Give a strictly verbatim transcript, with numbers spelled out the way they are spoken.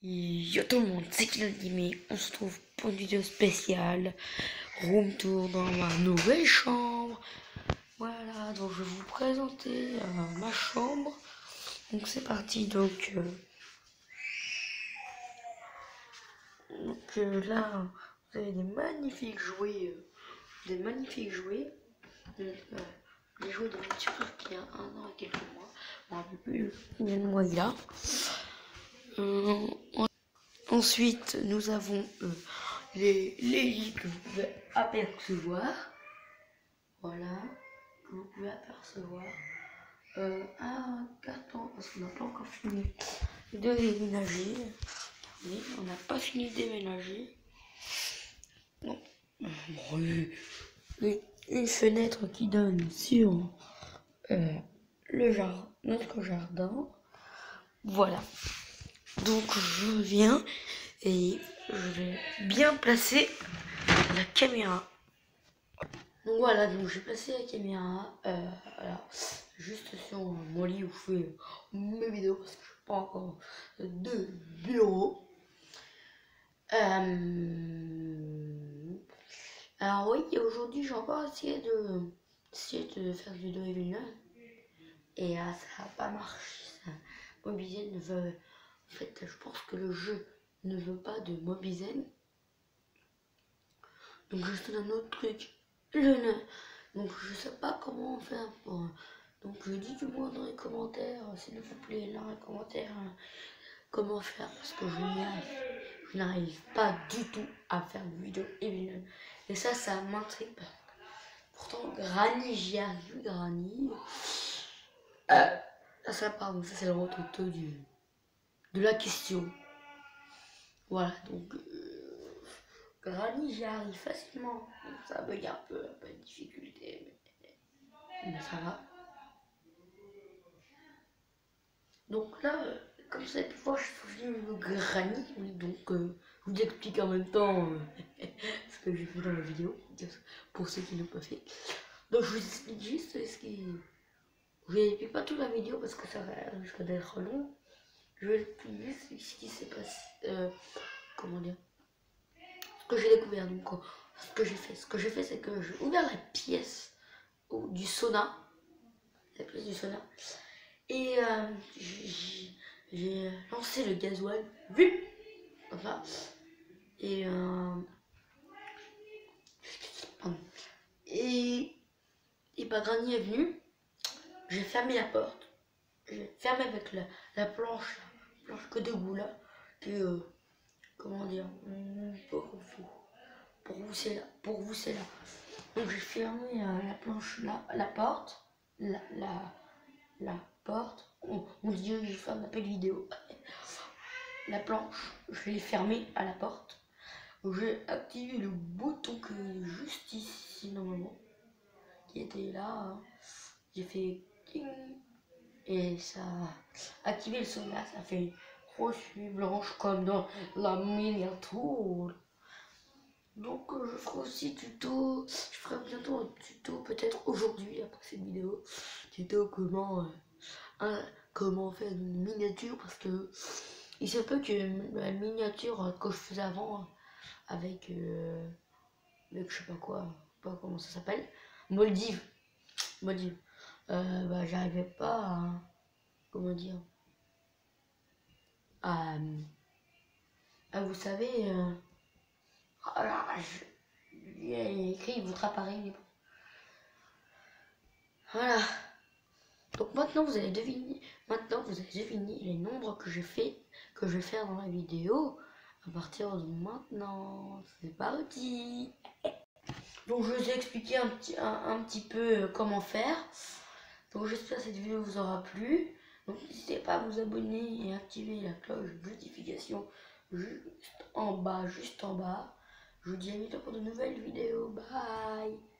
Yo tout le monde, c'est Kylian Gaming. On se trouve pour une vidéo spéciale room tour dans ma nouvelle chambre. Voilà, donc je vais vous présenter euh, ma chambre. Donc c'est parti. Donc, euh, donc euh, là, vous avez des magnifiques jouets, euh, des magnifiques jouets. Donc, euh, les jouets de mon petit frère qui a un an et quelques mois. Je me rappelle plus combien de mois il a. Euh, Ensuite, nous avons euh, les, les lits que vous pouvez apercevoir. Voilà, que vous pouvez apercevoir. Euh, un carton, parce qu'on n'a pas encore fini de déménager. Oui, on n'a pas fini de déménager. Non. Bon, une, une, une fenêtre qui donne sur euh, le jardin, notre jardin. Voilà. Donc je viens et je vais bien placer la caméra. Donc voilà, donc j'ai placé la caméra euh, alors, juste sur mon lit où je fais mes vidéos parce que je n'ai pas encore de bureau. Euh, alors oui, aujourd'hui j'ai encore essayé de, essayé de faire du vidéo Evelyn et euh, ça n'a pas marché. Ça. Mobizen ne veut, en fait je pense que le jeu ne veut pas de Mobizen. Donc je fais un autre truc. Je ne... Donc je sais pas comment faire pour... Donc je dis du moins dans les commentaires, s'il vous plaît, là, dans les commentaires, comment faire, parce que je n'y arrive, je n'arrive pas du tout à faire une vidéo Evelyn. Et ça, ça m'intrigue. Pourtant, Granny, j'y arrive, Granny. Euh, ça, pardon, ça c'est le retour du de la question. Voilà, donc... Euh, Granny, j'y arrive facilement. Ça bug un peu, un peu de difficulté, mais, mais ça va. Donc là, euh, comme vous avez pu voir, je suis venu le Granny, donc euh, je vous explique en même temps euh, ce que j'ai fait dans la vidéo, pour ceux qui n'ont pas fait. Donc je vous explique juste ce qui... Je n'explique pas toute la vidéo parce que ça risque d'être long. Je vais expliquer juste ce qui s'est passé, euh, comment dire, ce que j'ai découvert, donc euh, ce que j'ai fait. Ce que j'ai fait, c'est que j'ai ouvert la pièce du sauna, la pièce du sauna, et euh, j'ai lancé le gasoil, vite, enfin, et euh, et et bah Granny est venue, j'ai fermé la porte, j'ai fermé avec la, la planche, la planche que de goût là, que euh, comment dire, pour vous, pour vous c'est là, pour vous c'est là. Donc j'ai fermé euh, la planche là, la porte, la la la porte, on, on dit que je fais un appel vidéo. La planche, je l'ai fermée à la porte. J'ai activé le bouton que juste ici normalement, qui était là. J'ai fait ting et ça a activé le sauna. Ça fait une grosse nuit blanche comme dans la miniature. Donc euh, je ferai aussi tuto, je ferai bientôt un tuto, peut-être aujourd'hui après cette vidéo, tuto comment euh, un, comment faire une miniature, parce que il se peut que la miniature que je faisais avant avec, euh, avec je sais pas quoi, pas comment ça s'appelle, Moldive, Moldive, euh, bah j'arrivais pas à, comment dire, à, à vous savez, euh, alors, je, il y a écrit votre appareil. Voilà. Donc maintenant vous allez deviner, maintenant vous allez deviner les nombres que j'ai fait, que je vais faire dans la vidéo à partir de maintenant. C'est parti. Donc je vous ai expliqué un petit, un, un petit peu comment faire. Donc j'espère que cette vidéo vous aura plu. Donc n'hésitez pas à vous abonner et activer la cloche de notification juste en bas, juste en bas. Je vous dis à bientôt pour de nouvelles vidéos. Bye.